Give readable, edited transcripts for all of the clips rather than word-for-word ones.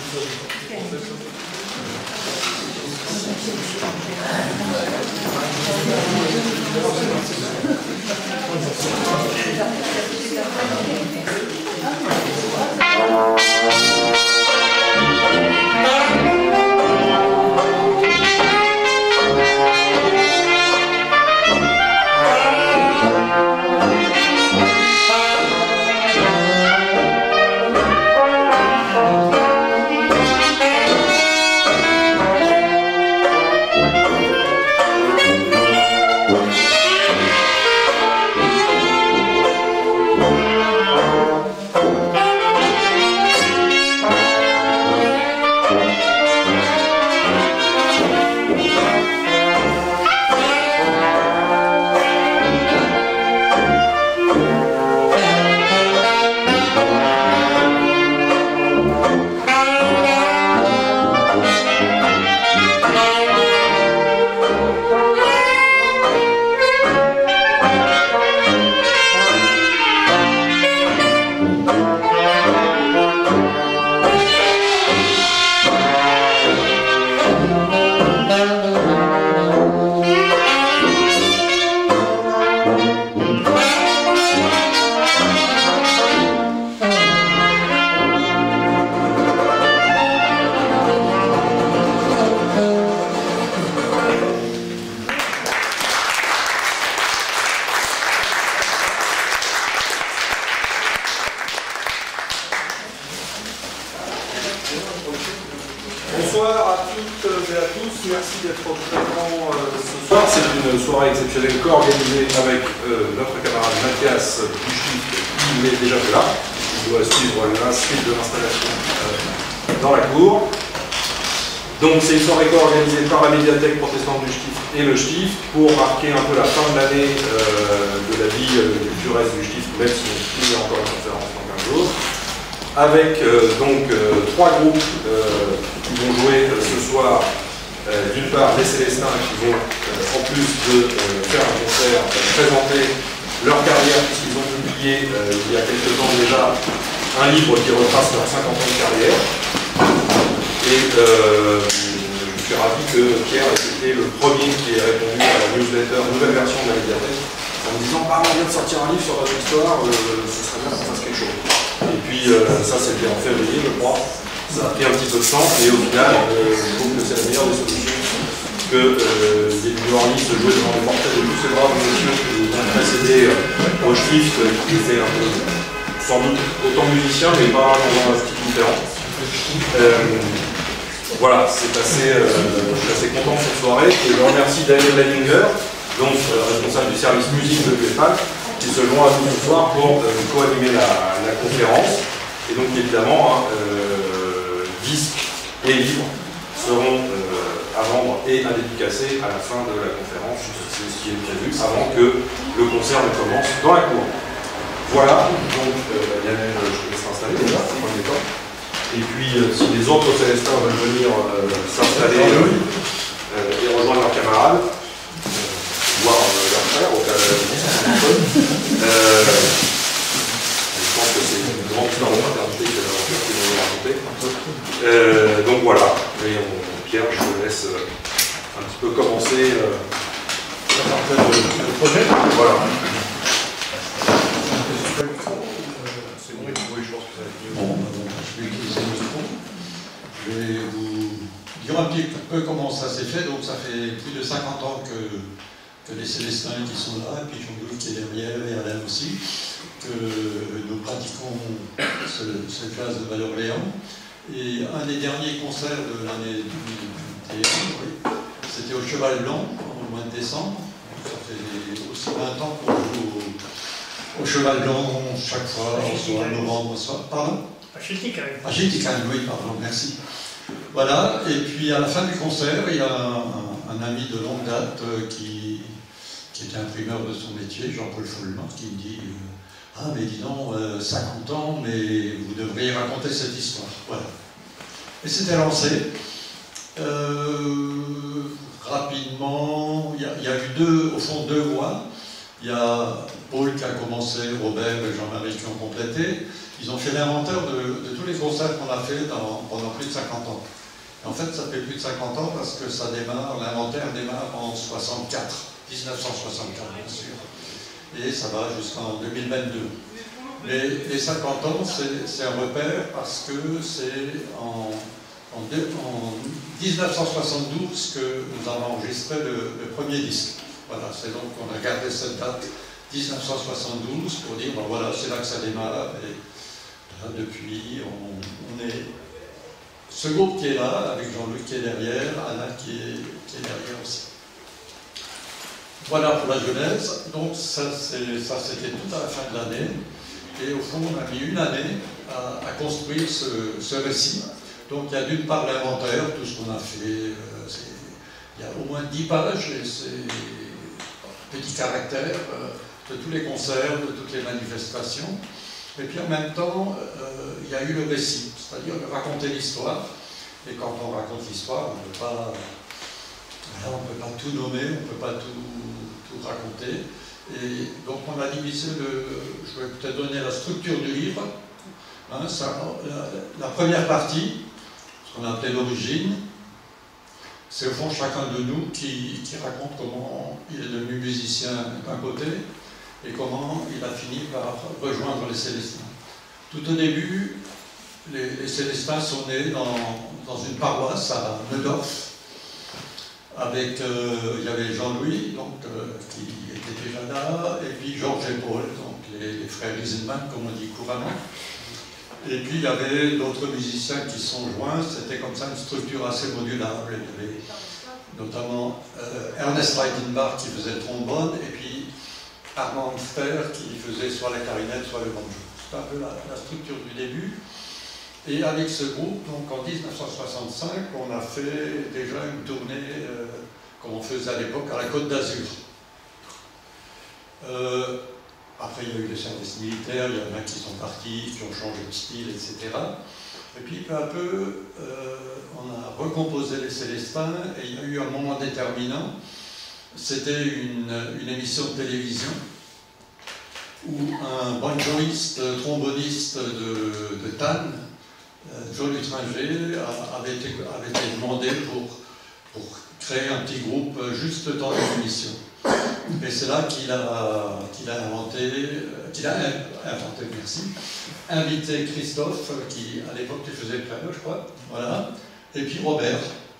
Bonsoir à toutes et à tous, merci d'être présents ce soir. C'est une soirée exceptionnelle co-organisée avec notre camarade Mathias Buchit, qui est déjà là. Il doit suivre la suite de l'installation dans la cour. Donc c'est une soirée co-organisée par la médiathèque protestante du Stift et le Stift pour marquer un peu la fin de l'année de la vie du reste du Stift, même si on finit encore une conférence dans 15 jours. Avec trois groupes qui vont jouer ce soir. D'une part, les Célestins qui vont, en plus de faire un concert, présenter leur carrière, puisqu'ils ont publié il y a quelques temps déjà un livre qui retrace leurs 50 ans de carrière. Et je suis ravi que Pierre ait été le premier qui ait répondu à la newsletter, nouvelle version de la médiathèque, en me disant on vient de sortir un livre sur notre histoire, ce serait bien qu'on fasse quelque chose. Et puis ça c'était en février, je crois. Ça a pris un petit peu de temps, et au final, je trouve que c'est la meilleure des solutions que des journalistes se jouer devant les portraits de tous ces braves messieurs qui nous ont précédé au Stift, qui étaient sans doute autant musiciens, mais pas dans un style différent. Voilà, c'est assez, je suis assez content de cette soirée, et je remercie Daniel Leininger, donc responsable du service musique de l'UEFAC, qui se joint à nous ce soir pour co-animer la conférence. Et donc évidemment, disques et livres seront à vendre et à dédicacer à la fin de la conférence. C'est ce qui est prévu avant que le concert ne commence dans la cour. Voilà, donc Lionel, je te laisse t'installer déjà, c'est le premier temps. Et puis si les autres Célestins veulent venir s'installer et rejoindre leurs camarades, voire leurs frères, au cas où je pense que c'est une grande histoire de fraternité que l'aventure qu'ils vont nous raconter. Donc voilà, et Pierre, je te laisse un petit peu commencer le projet. Voilà. C'est bon, oui, je pense que ça va être mieux. Bon, je vais utiliser le micro. Je vais vous dire un petit peu comment ça s'est fait. Donc ça fait plus de 50 ans que les Célestins qui sont là, et puis Jean-Louis qui est derrière, et Alain aussi, que nous pratiquons ce jazz de Val-Orléans. Et un des derniers concerts de l'année 2021, oui, c'était au Cheval Blanc, au mois de décembre. Ça fait aussi 20 ans qu'on joue au Cheval Blanc chaque fois, soit en novembre, soit... Pardon ? À Chiltican. À Chiltican, oui, pardon, merci. Voilà, et puis à la fin du concert, il y a un ami de longue date qui était imprimeur de son métier, Jean-Paul Follemar, qui me dit ah, mais dis donc, 50 ans, mais vous devriez raconter cette histoire. Voilà. Et c'était lancé. Rapidement, il y a eu au fond deux voix. Il y a Paul qui a commencé, Robert et Jean-Marie qui ont complété. Ils ont fait l'inventaire de tous les concerts qu'on a fait pendant plus de 50 ans. Et en fait, ça fait plus de 50 ans parce que l'inventaire démarre en 1964 bien sûr. Et ça va jusqu'en 2022. Mais les 50 ans, c'est un repère parce que c'est en 1972 que nous avons enregistré le premier disque. Voilà, c'est donc qu'on a gardé cette date 1972 pour dire, ben voilà, c'est là que ça démarre. Et là, depuis, on est ce groupe qui est là, avec Jean-Luc qui est derrière, Anna qui est derrière aussi. Voilà pour la genèse. Donc ça c'était tout à la fin de l'année. Et au fond, on a mis une année à construire ce récit. Donc il y a d'une part l'inventaire, tout ce qu'on a fait. Il y a au moins 10 pages, et c'est petit caractère de tous les concerts, de toutes les manifestations. Et puis en même temps, il y a eu le récit, c'est-à-dire raconter l'histoire. Et quand on raconte l'histoire, on ne peut pas tout nommer, on ne peut pas tout raconter. Et donc on a divisé je vais peut-être donner la structure du livre. Hein, la première partie, ce qu'on a appelé l'origine, c'est au fond chacun de nous qui raconte comment il est devenu musicien d'un côté et comment il a fini par rejoindre les Célestins. Tout au début, les Célestins sont nés dans une paroisse à Neudorf. Il y avait Jean-Louis, qui était déjà là, et puis Georges et Paul, donc les frères Riesenmann, comme on dit couramment. Et puis il y avait d'autres musiciens qui sont joints, c'était comme ça une structure assez modulable. Il y avait notamment Ernest Reichenbach qui faisait le trombone, et puis Armand Fer qui faisait soit la clarinette, soit le banjo. C'est un peu la structure du début. Et avec ce groupe, donc en 1965, on a fait déjà une tournée, comme on faisait à l'époque, à la Côte d'Azur. Après, il y a eu les services militaires, il y en a qui sont partis, qui ont changé de style, etc. Et puis, peu à peu, on a recomposé les Célestins, et il y a eu un moment déterminant. C'était une émission de télévision où un banjoiste, tromboniste de Tannes, John Lutringer avait été demandé pour créer un petit groupe juste le temps de l'émission. Et c'est là qu'il a invité Christophe, qui à l'époque faisait le piano, je crois, voilà, et puis Robert,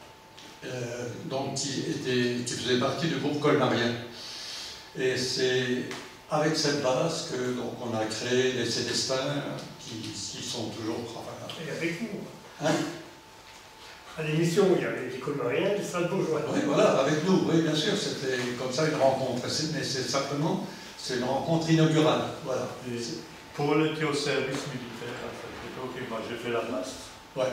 qui faisait partie du groupe Colmarien. Et c'est avec cette base que on a créé les Célestins qui sont toujours... Et avec nous. Hein? À l'émission, il y avait les Colmariens et les Strasbourgeois. Oui, voilà, avec nous, oui, bien sûr, c'était comme ça une rencontre. Mais c'est simplement, c'est une rencontre inaugurale. Voilà. Et Paul était au service militaire, en fait. Ok, moi j'ai fait la place. Ouais.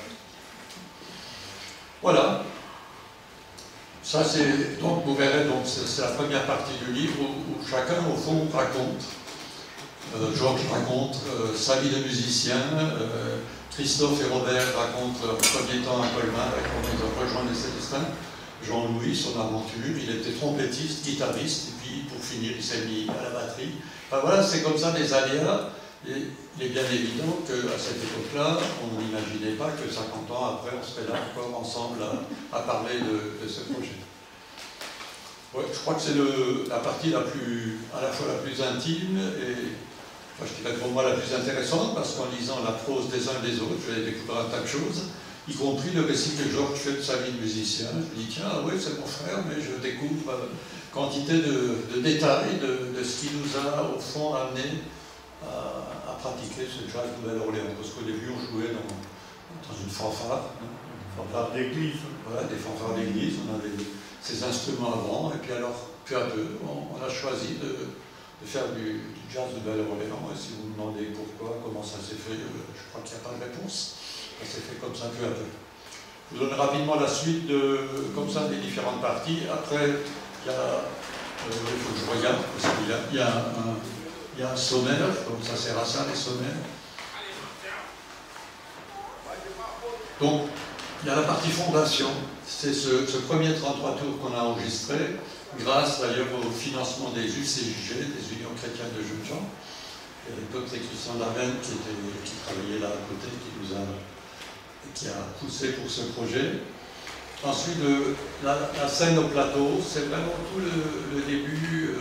Voilà. Ça, c'est, donc, vous verrez, donc, c'est la première partie du livre où chacun, au fond, raconte. Georges raconte sa vie de musicien, Christophe et Robert racontent leur premier temps à Colmar, quand ils ont rejoint les Célestins. Jean-Louis, son aventure, il était trompettiste, guitariste, et puis pour finir, il s'est mis à la batterie. Enfin voilà, c'est comme ça des aléas. Et il est bien évident qu'à cette époque-là, on n'imaginait pas que 50 ans après, on serait là encore ensemble à parler de ce projet. Ouais, je crois que c'est la partie à la fois la plus intime et, enfin, je dirais pour moi la plus intéressante, parce qu'en lisant la prose des uns et des autres, je vais découvrir un tas de choses, y compris le récit que Georges fait de sa vie de musicien. Je me dis, tiens, oui, c'est mon frère, mais je découvre quantité de détails de ce qui nous a, au fond, amené à pratiquer ce jazz Nouvelle-Orléans. Parce qu'au début, on jouait dans une fanfare. Fanfare d'église. Voilà, des fanfares d'église. On avait ces instruments avant. Et puis alors, peu à peu, on a choisi de faire du jazz Nouvelle-Orléans. Et si vous me demandez pourquoi, comment ça s'est fait, je crois qu'il n'y a pas de réponse. Ça s'est fait comme ça, peu à peu. Je vous donne rapidement la suite comme ça, des différentes parties. Après, il faut que je regarde, parce qu'il y a un sommaire, comme ça sert à ça, les sommaires. Donc, Il y a la partie fondation, c'est ce premier 33 tours qu'on a enregistré, grâce d'ailleurs au financement des UCJG, des Unions chrétiennes de jeunes gens. Il y avait d'autres Christian Darmen qui travaillait là à côté, qui a poussé pour ce projet. Ensuite, la scène au plateau, c'est vraiment tout le début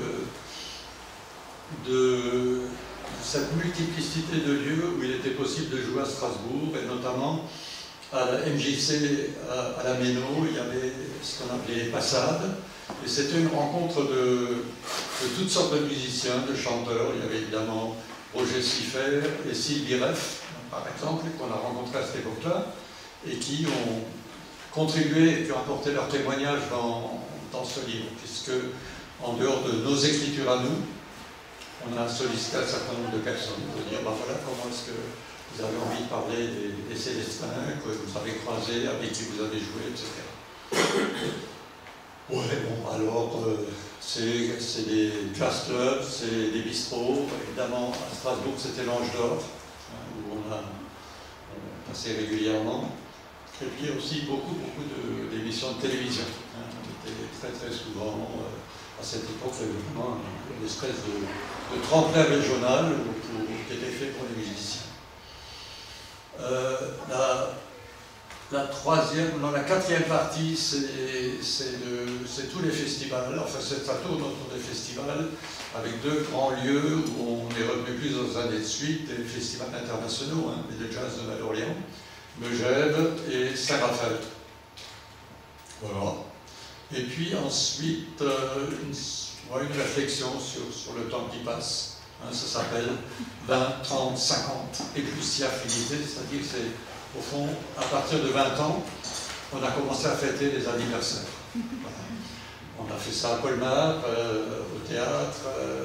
de cette multiplicité de lieux où il était possible de jouer à Strasbourg, et notamment à la MJC à la Méno, il y avait ce qu'on appelait les passades, et c'était une rencontre de toutes sortes de musiciens, de chanteurs. Il y avait évidemment Roger Siffer et Sylvie Reff, par exemple, qu'on a rencontrés à cette époque-là, et qui ont contribué et qui ont apporté leur témoignage dans ce livre, puisque en dehors de nos écritures à nous, on a sollicité un certain nombre de personnes pour dire ben voilà comment est-ce que vous avez envie de parler des Célestins que vous avez croisés, avec qui vous avez joué, etc. Ouais, bon, alors c'est des jazz clubs, c'est des bistrots. Évidemment, à Strasbourg, c'était l'Ange d'Or, où on passait régulièrement. Et puis aussi beaucoup d'émissions de télévision. On était très souvent, à cette époque, vraiment une espèce de tremplin régional qui était fait pour les musiciens. La quatrième partie, c'est tous les festivals. Enfin, ça tourne autour des festivals, avec deux grands lieux où on est revenu plusieurs années de suite, des festivals internationaux, mais de jazz de Val-Orléans, Megève et Saint-Raphaël. Voilà. Et puis ensuite, une réflexion sur le temps qui passe. Ça s'appelle 20, 30, 50 et plus si affinité, c'est-à-dire que c'est, au fond, à partir de 20 ans, on a commencé à fêter les anniversaires. Voilà. On a fait ça à Colmar, au théâtre,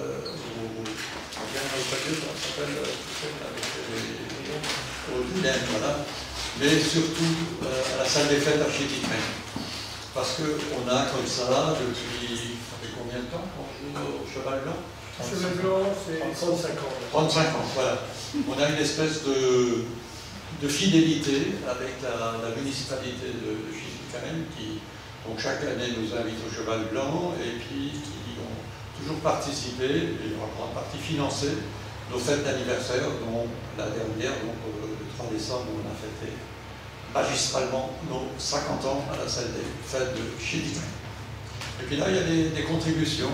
au Dulen, voilà. Mais surtout à la salle des fêtes architecturales. Parce qu'on a comme ça, depuis, ça fait combien de temps qu'on joue au Cheval Blanc? Cheval Blanc, c'est 35 ans. 35 ans, voilà. On a une espèce de fidélité avec la municipalité de Schiltigheim qui, donc chaque année, nous invite au Cheval Blanc et puis qui ont toujours participé et en grande partie financé nos fêtes d'anniversaire, dont la dernière, donc le 3 décembre, où on a fêté magistralement nos 50 ans à la salle des fêtes de Schiltigheim. Et puis là, il y a des contributions,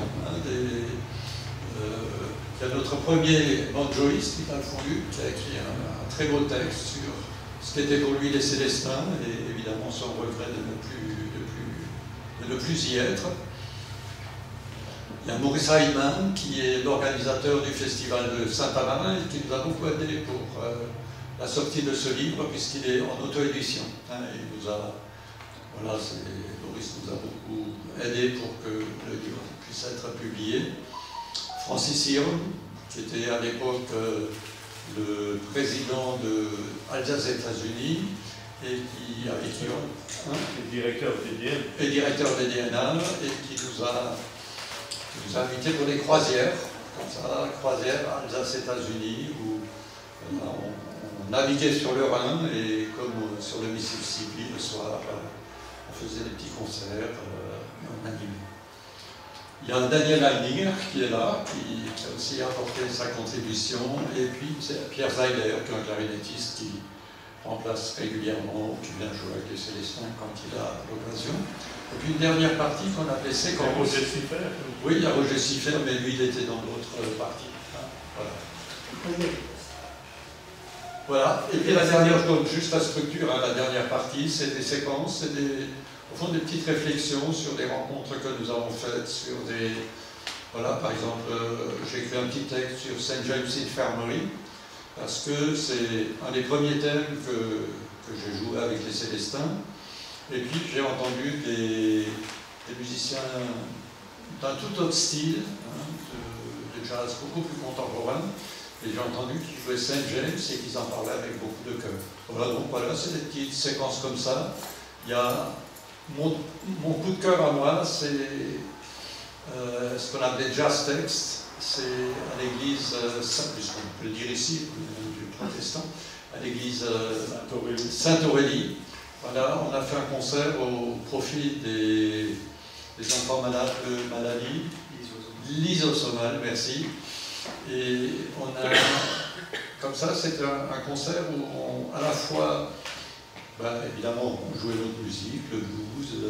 il y a notre premier banjoïste, Vital Fondu, qui a écrit un très beau texte sur ce qu'était pour lui les Célestins, et évidemment son regret de ne plus y être. Il y a Maurice Heidmann, qui est l'organisateur du festival de Saint-Amarin, et qui nous a beaucoup aidé pour la sortie de ce livre, puisqu'il est en auto-édition. Il nous a, Maurice nous a beaucoup aidé pour que le livre puisse être publié. Francis Hiron, qui était à l'époque le président de Alsace États-Unis et avec qui Et directeur des DNA et qui nous a invités pour des croisières, comme ça, croisières Alsace États-Unis où on naviguait sur le Rhin et comme sur le Mississippi le soir, on faisait des petits concerts, on animait. Il y a Daniel Heininger qui est là, qui a aussi apporté sa contribution, et puis c'est Pierre Zeiler, qui est un clarinettiste qui remplace régulièrement, qui vient jouer avec les Célestins quand il a l'occasion. Et puis une dernière partie qu'on appelait séquence. Roger Siffer. Oui, il y a Roger Siffer, mais lui il était dans d'autres parties. Voilà. Voilà. Et puis la dernière, donc juste la structure, la dernière partie, c'est des séquences, c'est au fond des petites réflexions sur des rencontres que nous avons faites, sur des... Voilà, par exemple, j'ai écrit un petit texte sur St. James Infirmary, parce que c'est un des premiers thèmes que j'ai joué avec les Célestins. Et puis j'ai entendu des musiciens d'un tout autre style, de jazz beaucoup plus contemporain, et j'ai entendu qu'ils jouaient St. James et qu'ils en parlaient avec beaucoup de cœur. Voilà, donc voilà, c'est des petites séquences comme ça. Il y a mon coup de cœur à moi, c'est ce qu'on appelait jazz text. C'est à l'église, puisqu'on peut le dire ici, du protestant, à l'église Sainte-Aurélie. Voilà, on a fait un concert au profit des enfants malades de maladie lysosomale, merci. Et on a, comme ça, c'est un concert où à la fois, évidemment, on jouait notre musique, le blues,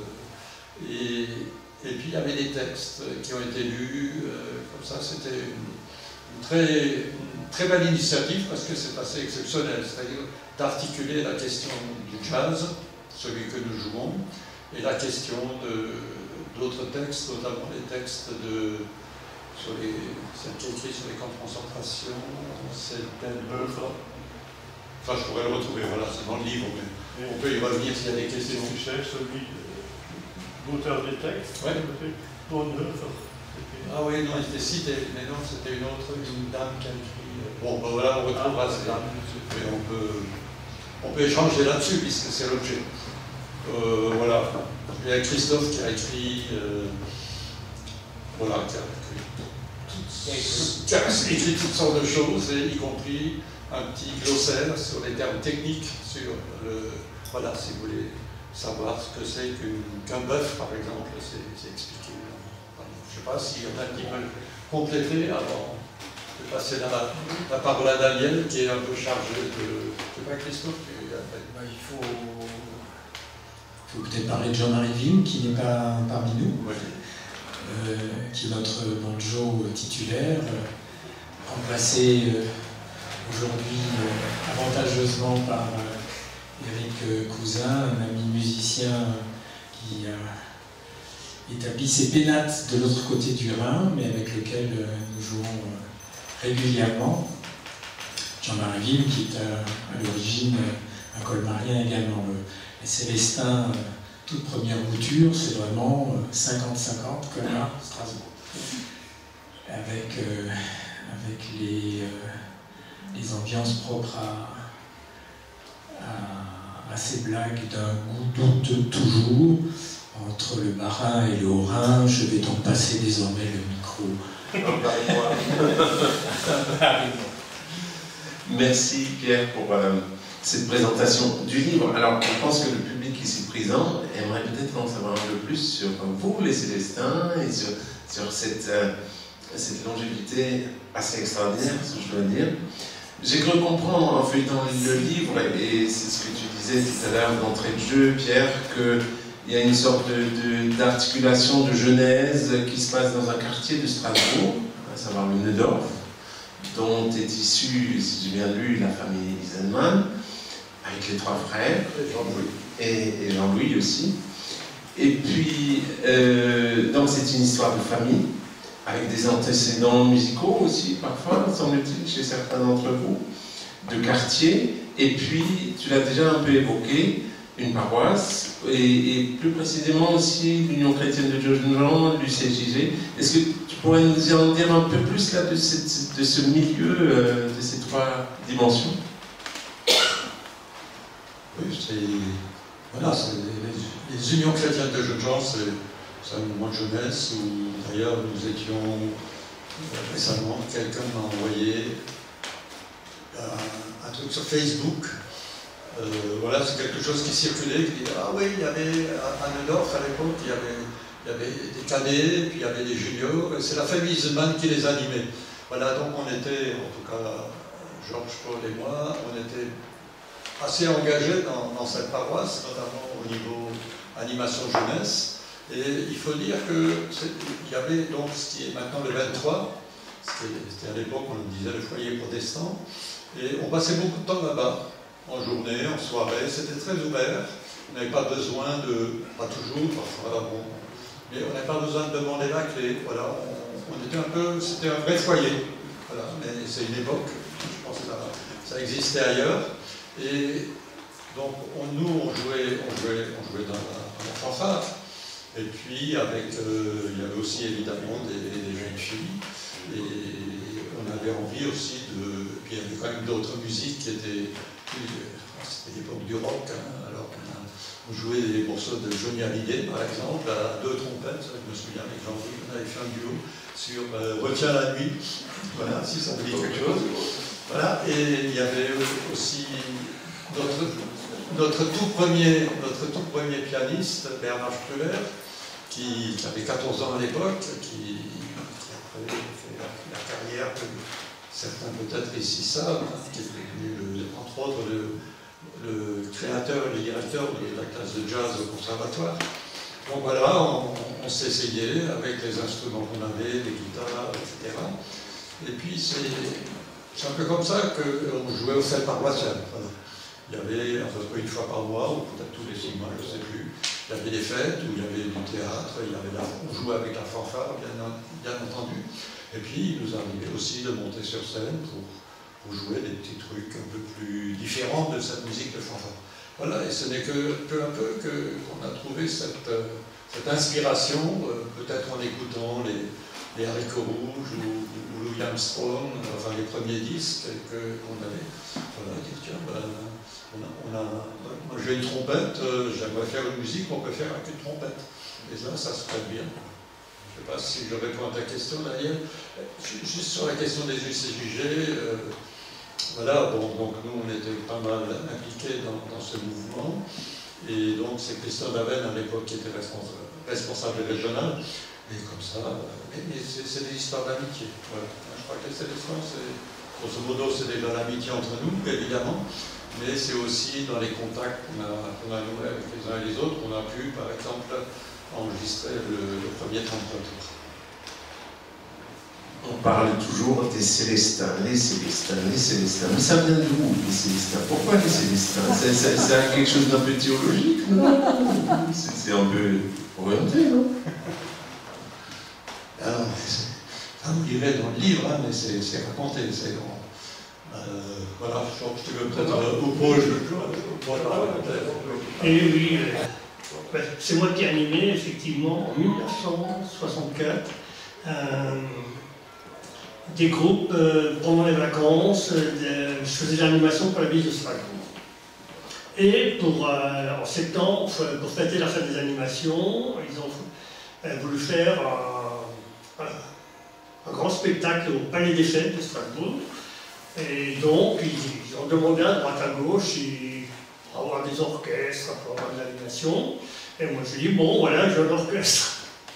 et puis il y avait des textes qui ont été lus, comme ça, c'était une très belle initiative parce que c'est assez exceptionnel, c'est-à-dire d'articuler la question du jazz, celui que nous jouons, et la question d'autres textes, notamment les textes celle qui est écrite sur les camps de concentration, c'est enfin je pourrais le retrouver, voilà, c'est dans le livre, mais on peut y revenir s'il y a des questions. Tu cherches celui l'auteur des textes, ouais. Bonhoeffer. Ah oui, non, il était cité, mais non, c'était une dame qui a écrit. Bon, voilà, on retrouvera ces dames, mais on peut échanger là-dessus, puisque c'est l'objet. Voilà, il y a Christophe qui a écrit. Voilà, qui a écrit toutes sortes de choses, y compris un petit glossaire sur les termes techniques, sur voilà, si vous voulez savoir ce que c'est qu'un bœuf, par exemple, c'est expliqué. Je ne sais pas s'il y en a qui veulent compléter avant de passer la parole à Daniel, qui est un peu chargé de. Je ne sais pas, Christophe, il faut peut-être parler de Jean-Marie Vim, qui n'est pas parmi nous, ouais. Qui est notre banjo titulaire, remplacé aujourd'hui avantageusement par Eric Cousin, un ami musicien qui a établi ses pénates de l'autre côté du Rhin, mais avec lequel nous jouons régulièrement. Jean-Marie Vim, qui est à l'origine un colmarien également. Les Célestins, toute première mouture, c'est vraiment 50-50, Colmar, Strasbourg. Avec les ambiances propres à ces blagues d'un goût douteux toujours. Entre le Bas-Rhin et le Haut-Rhin, je vais donc passer désormais le micro. Merci Pierre pour cette présentation du livre. Alors, je pense que le public ici présent aimerait peut-être en savoir un peu plus sur vous, les Célestins, et sur cette longévité assez extraordinaire, si je dois dire. J'ai cru comprendre en feuilletant le livre, et c'est ce que tu disais tout à l'heure d'entrée de jeu, Pierre, qu'il y a une sorte d'articulation de genèse qui se passe dans un quartier de Strasbourg, à savoir le Neudorf, dont est issue, si j'ai bien lu, la famille Isenman, avec les trois frères, et Jean-Louis aussi. Et puis, donc c'est une histoire de famille, avec des antécédents musicaux aussi, parfois, semble-t-il, chez certains d'entre vous, de quartier, et puis, tu l'as déjà un peu évoqué, une paroisse, et plus précisément aussi l'Union chrétienne de Jaugenjean, l'UCJG. Est-ce que tu pourrais nous en dire un peu plus là, de ce milieu, de ces trois dimensions? Oui, voilà, les Unions chrétiennes de Jaugenjean, c'est un mouvement de jeunesse où d'ailleurs nous étions récemment, quelqu'un m'a envoyé un truc sur Facebook. Voilà, c'est quelque chose qui circulait, qui disait ah oui, il y avait à Neudorf à l'époque, il y avait des cadets, puis il y avait des juniors, et c'est la famille Isenman qui les animait. Voilà, donc on était, en tout cas Georges, Paul et moi, on était assez engagés dans cette paroisse, notamment au niveau animation jeunesse. Et il faut dire qu'il y avait donc ce qui est maintenant le 23, c'était à l'époque on le disait le foyer protestant, et on passait beaucoup de temps là-bas, en journée, en soirée, c'était très ouvert, on n'avait pas besoin pas toujours, parfois, bon, mais on n'avait pas besoin de demander la clé, voilà, on était un peu, c'était un vrai foyer, voilà, mais c'est une époque, je pense que ça existait ailleurs, et donc nous on jouait dans la fanfare. Et puis, il y avait aussi évidemment des jeunes filles, et on avait envie aussi puis il y avait quand même d'autres musiques qui étaient c'était l'époque du rock, hein, alors on jouait des morceaux de Johnny Hallyday, par exemple, à 2 trompettes, je me souviens avec Jean-Louis, on avait fait un duo sur Retiens la nuit, voilà, si ça vous dit quelque chose. Voilà, et il y avait aussi notre tout premier pianiste, Bernard Struller, qui avait 14 ans à l'époque, qui après fait la carrière que certains peut-être ici savent, qui est devenu entre autres le créateur et le directeur de la classe de jazz au conservatoire. Donc voilà, on s'est essayé avec les instruments qu'on avait, les guitares, etc. Et puis c'est un peu comme ça qu'on jouait au fêtes paroissiales. Voilà. Il y avait à peu près une fois par mois, ou peut-être tous les 6 mois, je ne sais plus, il y avait des fêtes où il y avait du théâtre, on jouait avec la fanfare, bien entendu. Et puis il nous arrivait aussi de monter sur scène pour jouer des petits trucs un peu plus différents de cette musique de fanfare. Voilà, et ce n'est que peu à peu qu'on a trouvé cette inspiration, peut-être en écoutant les Haricots Rouges ou Louis Armstrong, enfin les premiers disques qu'on avait. Voilà, dire tiens, moi j'ai une trompette, j'aimerais faire une musique qu'on peut faire avec une trompette. Et là, ça se fait bien. Je ne sais pas si je réponds à ta question, Daniel. Juste sur la question des UCJG, voilà, bon, donc nous on était pas mal impliqués dans ce mouvement. Et donc c'est Christian Daven à l'époque qui était responsable régional. Et comme ça, mais c'est des histoires d'amitié. Voilà. Je crois que les Célestins, grosso modo, c'est déjà l'amitié entre nous, évidemment. Mais c'est aussi dans les contacts qu'on a noués avec les uns et les autres qu'on a pu, par exemple, enregistrer le premier 33 tours. On parle toujours des Célestins, les Célestins, les Célestins. Mais ça vient d'où, les Célestins? Pourquoi les Célestins? C'est quelque chose d'un peu théologique, non? C'est un peu orienté, non? Alors, vous lirez dans le livre, hein, mais c'est raconté. Voilà, je crois que tu veux peut-être Et oui, c'est moi qui ai animé, effectivement, en 1964, des groupes pendant les vacances. Je faisais de l'animation pour la ville de Strasbourg. Et en septembre, pour fêter la fête des animations, ils ont voulu faire un grand spectacle au Palais des Fêtes de Strasbourg. Et donc, ils ont demandé à droite à gauche pour avoir des orchestres, pour avoir de l'animation. Et moi, je dis, bon, voilà, j'ai un orchestre.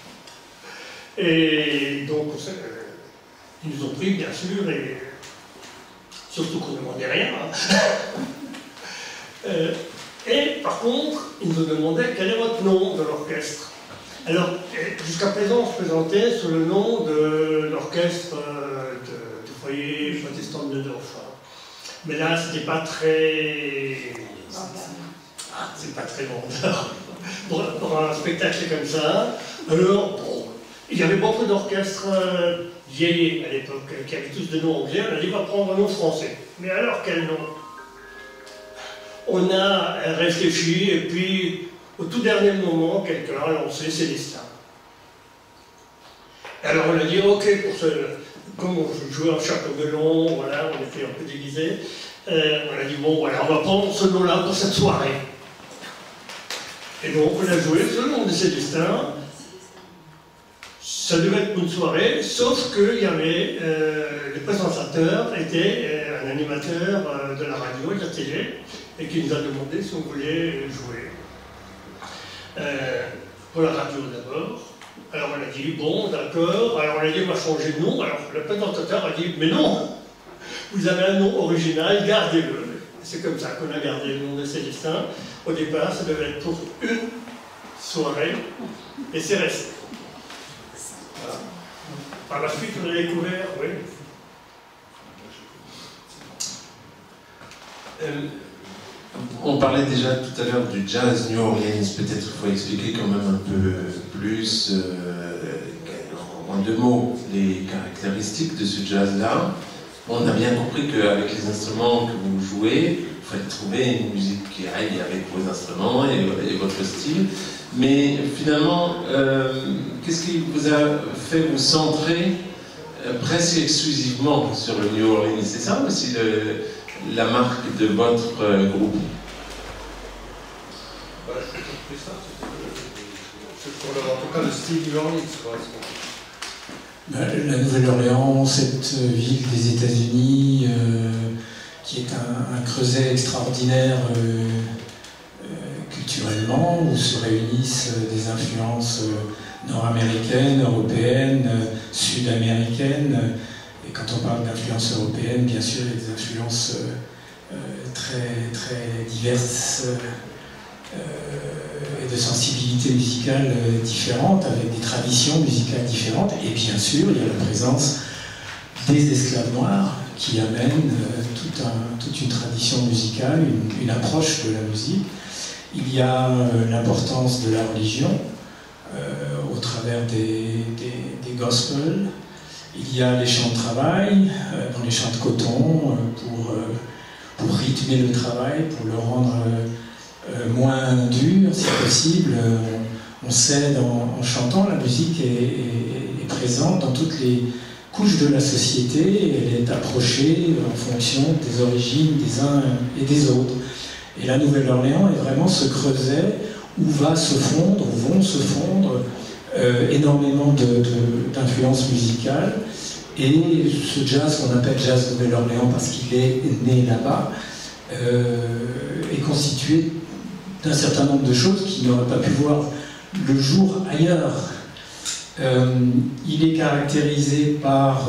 Et donc, ils nous ont pris, bien sûr, et surtout qu'on ne demandait rien. Et par contre, ils nous ont demandé quel est votre nom de l'orchestre. Alors, jusqu'à présent, on se présentait sous le nom de l'orchestre du foyer protestant de Neudorf. Mais là, c'était pas très... c'est pas très vendeur pour un spectacle comme ça. Alors, bon, il y avait beaucoup d'orchestres vieillis à l'époque, qui avaient tous des noms anglais. On a dit, on va prendre un nom français. Mais alors, quel nom? On a réfléchi, et puis, au tout dernier moment, quelqu'un a lancé Célestin. Alors on a dit, ok, comme on jouait en chapeau melon, voilà, on était un peu déguisés, on a dit, bon, voilà, on va prendre ce nom-là pour cette soirée. Et donc on a joué ce nom de Célestin. Ça devait être une soirée, sauf qu'il y avait, le présentateur était un animateur de la radio et de la télé, et qui nous a demandé si on voulait jouer. Pour la radio d'abord. Alors on a dit, bon, d'accord. Alors on a dit, on va changer de nom. Alors le présentateur a dit, mais non, vous avez un nom original, gardez-le. C'est comme ça qu'on a gardé le nom de Célestin. Au départ, ça devait être pour une soirée, et c'est resté. Voilà. Par la suite, on a découvert, oui. On parlait déjà tout à l'heure du jazz New Orleans, peut-être qu'il faut expliquer quand même un peu plus, en 2 mots, les caractéristiques de ce jazz-là. On a bien compris qu'avec les instruments que vous jouez, il fallait trouver une musique qui aille avec vos instruments et votre style. Mais finalement, qu'est-ce qui vous a fait vous centrer presque exclusivement sur le New Orleans? C'est ça aussi la marque de votre groupe? C'est ça, c'est en tout cas le style New Orleans, quoi. La Nouvelle-Orléans, cette ville des États-Unis qui est un creuset extraordinaire culturellement, où se réunissent des influences nord-américaines, européennes, sud-américaines. Et quand on parle d'influences européennes, bien sûr, il y a des influences très, très diverses et de sensibilités musicales différentes, avec des traditions musicales différentes. Et bien sûr, il y a la présence des esclaves noirs qui amènent toute une tradition musicale, une approche de la musique. Il y a l'importance de la religion au travers des gospels. Il y a les chants de travail, dans les champs de coton, pour rythmer le travail, pour le rendre moins dur, si possible. On s'aide en chantant. La musique est présente dans toutes les couches de la société. Elle est approchée en fonction des origines des uns et des autres. Et la Nouvelle-Orléans est vraiment ce creuset où vont se fondre énormément d'influences musicales. Et ce jazz qu'on appelle jazz Nouvelle-Orléans parce qu'il est né là-bas est constitué d'un certain nombre de choses qui n'auraient pas pu voir le jour ailleurs. Il est caractérisé par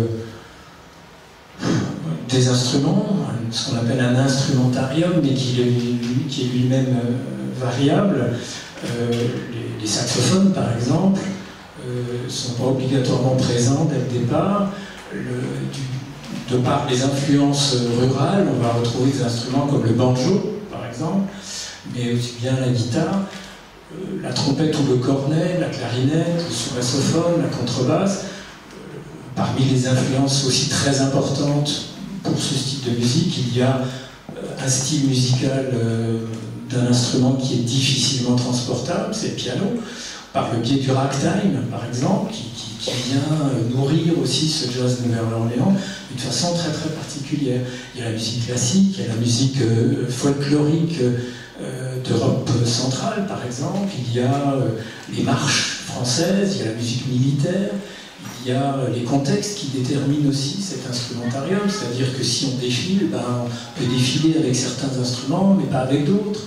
des instruments, ce qu'on appelle un instrumentarium, mais qui est lui-même variable. Les saxophones, par exemple, ne sont pas obligatoirement présents dès le départ. De par les influences rurales, on va retrouver des instruments comme le banjo, par exemple, mais aussi bien la guitare, la trompette ou le cornet, la clarinette, le sous-bassophone, la contrebasse. Parmi les influences aussi très importantes pour ce style de musique, il y a un style musical d'un instrument qui est difficilement transportable, c'est le piano, par le biais du ragtime, par exemple, qui vient nourrir aussi ce jazz de Nouvelle-Orléans d'une façon très très particulière. Il y a la musique classique, il y a la musique folklorique d'Europe centrale, par exemple, il y a les marches françaises, il y a la musique militaire, il y a les contextes qui déterminent aussi cet instrumentarium, c'est-à-dire que si on défile, on peut défiler avec certains instruments, mais pas avec d'autres.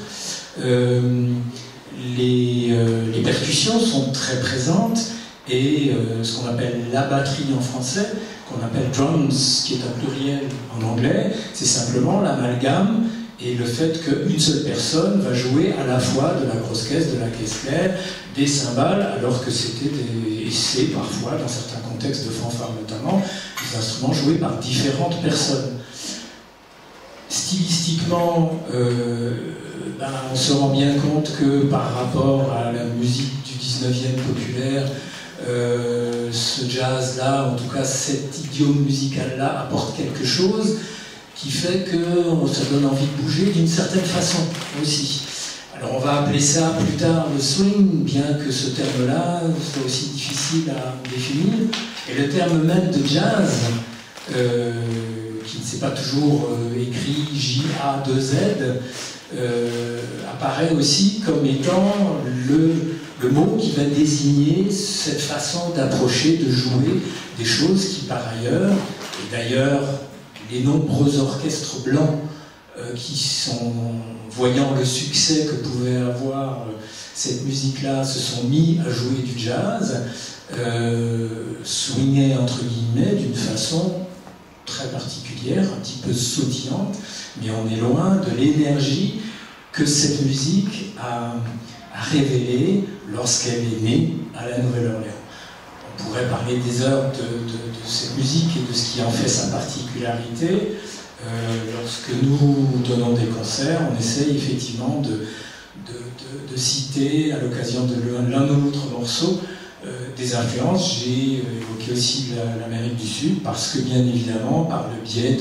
Les percussions sont très présentes et ce qu'on appelle la batterie en français, qu'on appelle drums, qui est un pluriel en anglais, c'est simplement l'amalgame et le fait qu'une seule personne va jouer à la fois de la grosse caisse, de la caisse claire, des cymbales, alors que c'est parfois, dans certains contextes de fanfare notamment, des instruments joués par différentes personnes. Stylistiquement, on se rend bien compte que par rapport à la musique du 19e populaire, ce jazz-là, en tout cas cet idiome musical-là, apporte quelque chose qui fait que ça donne envie de bouger d'une certaine façon aussi. Alors on va appeler ça plus tard le swing, bien que ce terme-là soit aussi difficile à définir. Et le terme même de jazz, qui ne s'est pas toujours écrit J-A-2-Z, apparaît aussi comme étant le mot qui va désigner cette façon d'approcher, de jouer des choses qui par ailleurs, et d'ailleurs les nombreux orchestres blancs qui sont, voyant le succès que pouvait avoir cette musique-là, se sont mis à jouer du jazz, swingaient entre guillemets d'une façon très particulière, un petit peu sautillante, mais on est loin de l'énergie que cette musique a révélée lorsqu'elle est née à la Nouvelle-Orléans. On pourrait parler des heures de cette musique et de ce qui en fait sa particularité. Lorsque nous donnons des concerts, on essaye effectivement de citer, à l'occasion de l'un ou l'autre morceau, des influences. J'ai évoqué aussi l'Amérique du Sud, parce que bien évidemment, par le biais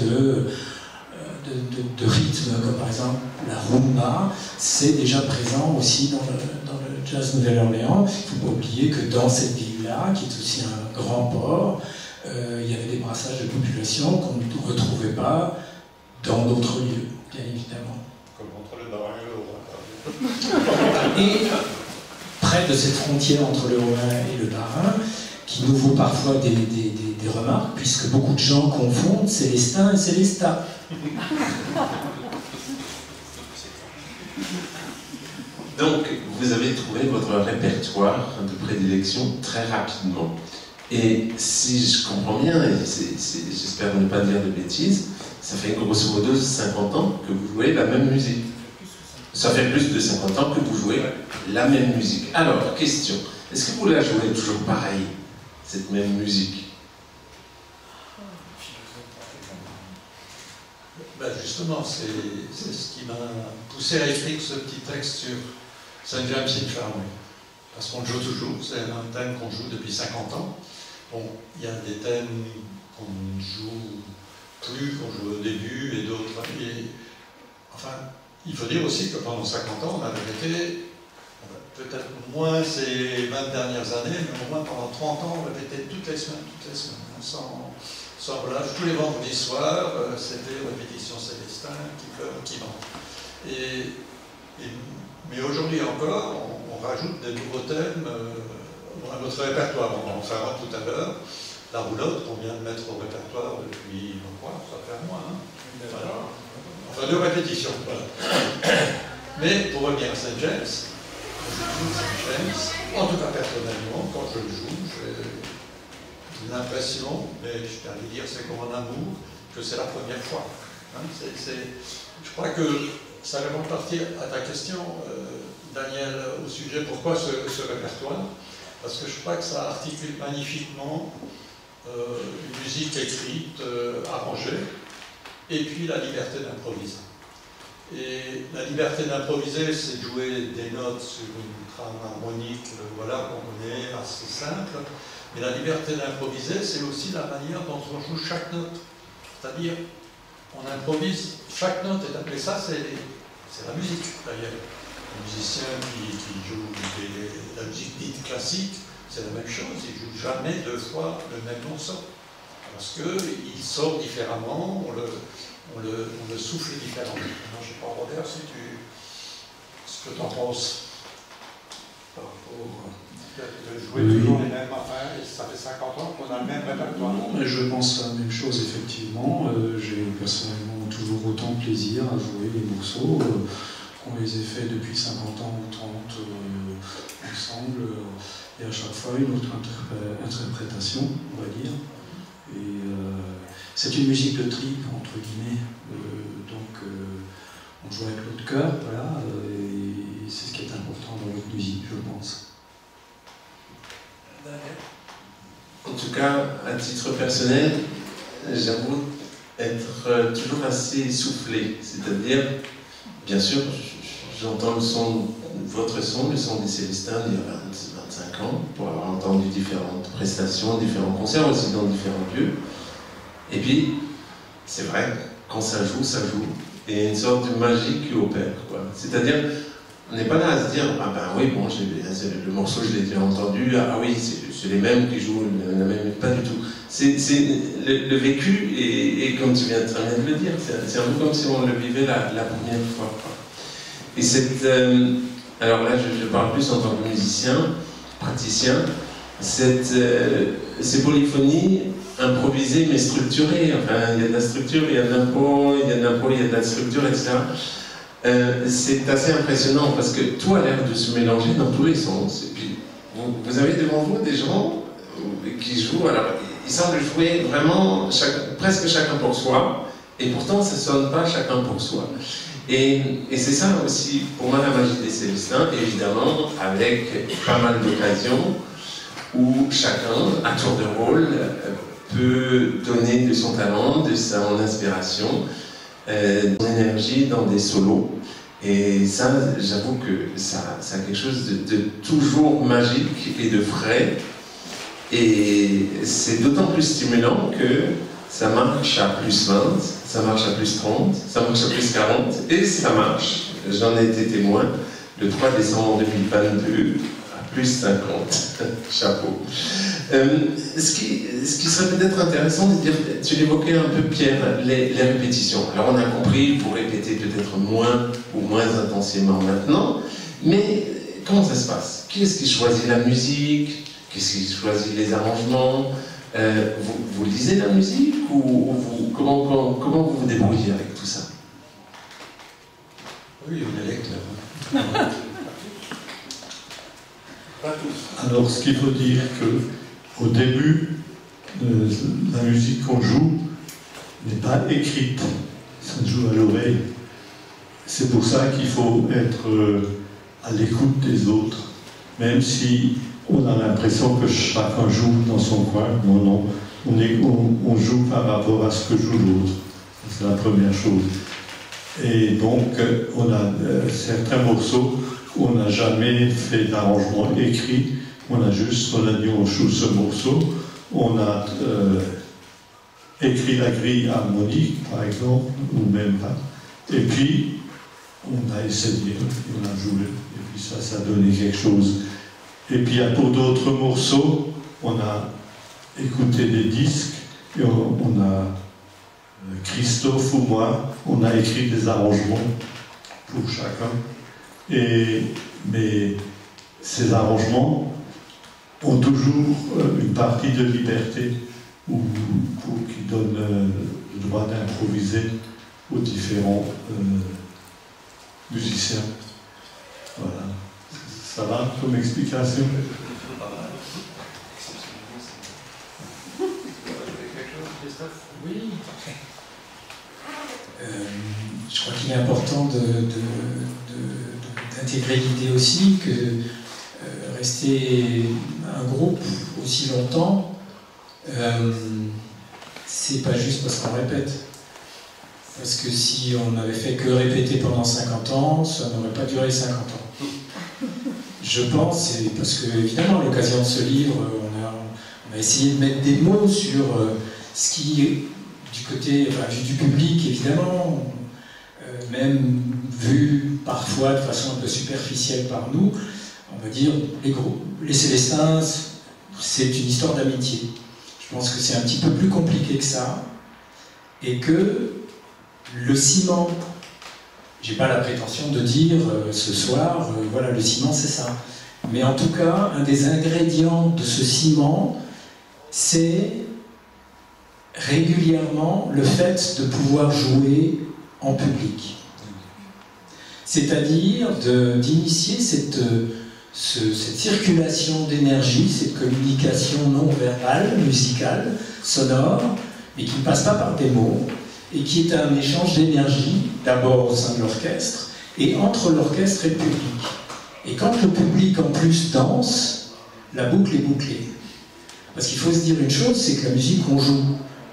de rythmes, comme par exemple la rumba, c'est déjà présent aussi dans le jazz Nouvelle-Orléans. Il ne faut pas oublier que dans cette ville-là, qui est aussi un grand port, il y avait des brassages de population qu'on ne retrouvait pas dans d'autres lieux, bien évidemment. Comme entre le Nord et le Haut-Rhin. Et près de cette frontière entre le Haut-Rhin et le Bas-Rhin, qui nous vaut parfois des des remarques, puisque beaucoup de gens confondent Célestin et Célestat. Donc, vous avez trouvé votre répertoire de prédilection très rapidement. Et si je comprends bien, et j'espère ne pas dire de bêtises, ça fait grosso modo 50 ans que vous jouez la même musique. Ça fait plus de 50 ans que vous jouez la même musique. Alors, question, est-ce que vous la jouez toujours pareil, cette même musique? Ben justement, c'est ce qui m'a poussé à écrire ce petit texte sur St. James Infirmary. Parce qu'on le joue toujours, c'est un thème qu'on joue depuis 50 ans. Bon, il y a des thèmes qu'on ne joue plus, qu'on joue au début, et d'autres. Enfin, il faut dire aussi que pendant 50 ans, on a répété, peut-être moins ces 20 dernières années, mais au moins pendant 30 ans, on répétait toutes les semaines, sans relâche. Tous les vendredis soirs, c'était répétition Célestin, qui pleure, qui ment. Mais aujourd'hui encore, on rajoute des nouveaux thèmes à notre répertoire. On en fera tout à l'heure. La roulotte qu'on vient de mettre au répertoire depuis, ça fait un mois. Voilà. Enfin, 2 répétitions. Voilà. Mais pour revenir à St. James, je joue St. James, en tout cas personnellement, quand je le joue, j'ai l'impression, mais je tiens à dire, c'est comme un amour, que c'est la première fois. Hein, je crois que ça répond partie à ta question, Daniel, au sujet pourquoi ce répertoire. Parce que je crois que ça articule magnifiquement une musique écrite, arrangée, et puis la liberté d'improviser. Et la liberté d'improviser, c'est de jouer des notes sur une trame harmonique, voilà, qu'on connaît, assez simple. Mais la liberté d'improviser, c'est aussi la manière dont on joue chaque note. C'est-à-dire, on improvise, chaque note est appelée ça, c'est la musique, d'ailleurs. Les musiciens qui jouent la musique dite classique, c'est la même chose, ils ne jouent jamais 2 fois le même morceau. Parce qu'il sort différemment, on le souffle différemment. Non, je ne sais pas, Robert, ce que tu en penses par rapport de jouer toujours les mêmes affaires, et ça fait 50 ans qu'on a le même répertoire. Non, mais je pense la même chose, effectivement. J'ai personnellement toujours autant de plaisir à jouer les morceaux qu'on les ait faits depuis 50 ans ou 30 ensemble, et à chaque fois une autre interprétation, on va dire. Et c'est une musique de trip, entre guillemets, donc on joue avec l'autre cœur, voilà, et c'est ce qui est important dans notre musique, je pense. En tout cas, à titre personnel, j'avoue être toujours assez soufflé, c'est-à-dire, bien sûr, j'entends votre son, le son des Célestins d'il y a 25 ans, pour avoir entendu différentes prestations, différents concerts aussi dans différents lieux. Et puis, c'est vrai, quand ça joue, et il y a une sorte de magie qui opère, quoi. C'est-à-dire, on n'est pas là à se dire, ah ben oui, bon, le morceau, je l'ai déjà entendu, ah oui, c'est les mêmes qui jouent la même, pas du tout. C'est le vécu, et comme tu viens très bien de le dire, c'est un peu comme si on le vivait la première fois, quoi. Et alors là, je parle plus en tant que musicien, praticien, ces polyphonies improvisées mais structurées, enfin, il y a de la structure, il y a de l'impro, il y a de l'impro, il y a de la structure, etc. C'est assez impressionnant parce que tout a l'air de se mélanger dans tous les sens. Et puis, vous avez devant vous des gens qui jouent, alors ils semblent jouer vraiment presque chacun pour soi, et pourtant ça ne sonne pas chacun pour soi. Et c'est ça aussi, pour moi, la magie des Célestins, évidemment, avec pas mal d'occasions où chacun, à tour de rôle, peut donner de son talent, de son inspiration, de son énergie dans des solos. Et ça, j'avoue que ça a quelque chose de toujours magique et de frais. Et c'est d'autant plus stimulant que ça marche à plus 20, ça marche à plus 30, ça marche à plus 40, et ça marche, j'en ai été témoin, le 3 décembre 2022, à plus 50, chapeau. Ce qui serait peut-être intéressant de dire, tu l'évoquais un peu, Pierre, les répétitions. Alors on a compris, vous répétez peut-être moins ou moins intensément maintenant, mais comment ça se passe? Qui est-ce qui choisit la musique? Qui est-ce qui choisit les arrangements? Vous lisez la musique ou comment vous vous débrouillez avec tout ça? Oui, on est lecteur. Pas tous. Alors, ce qu'il faut dire qu'au début, la musique qu'on joue n'est pas écrite, ça se joue à l'oreille. C'est pour ça qu'il faut être à l'écoute des autres, même si on a l'impression que chacun joue dans son coin. Non, non, on joue par rapport à ce que joue l'autre. C'est la première chose. Et donc, on a certains morceaux où on n'a jamais fait d'arrangement écrit. On a dit on joue ce morceau. On a écrit la grille harmonique, par exemple, ou même pas. Et puis, on a essayé, on a joué. Et puis ça a donné quelque chose. Et puis, pour d'autres morceaux, on a écouté des disques et on a, Christophe ou moi, on a écrit des arrangements pour chacun. Mais ces arrangements ont toujours une partie de liberté qui donne le droit d'improviser aux différents musiciens. Voilà. Ça va comme explication? Oui. Je crois qu'il est important d'intégrer l'idée aussi que rester un groupe aussi longtemps, c'est pas juste parce qu'on répète. Parce que si on n'avait fait que répéter pendant 50 ans, ça n'aurait pas duré 50 ans. Je pense, et parce que évidemment, à l'occasion de ce livre, on a essayé de mettre des mots sur ce qui est du côté, vu du public, évidemment, même vu parfois de façon un peu superficielle par nous, on va dire, les Célestins, c'est une histoire d'amitié. Je pense que c'est un petit peu plus compliqué que ça, et que le ciment, j'ai pas la prétention de dire ce soir, voilà, le ciment c'est ça. Mais en tout cas, un des ingrédients de ce ciment, c'est régulièrement le fait de pouvoir jouer en public. C'est-à-dire d'initier cette circulation d'énergie, cette communication non verbale, musicale, sonore, mais qui ne passe pas par des mots, et qui est un échange d'énergie, d'abord au sein de l'orchestre, et entre l'orchestre et le public. Et quand le public en plus danse, la boucle est bouclée. Parce qu'il faut se dire une chose, c'est que la musique qu'on joue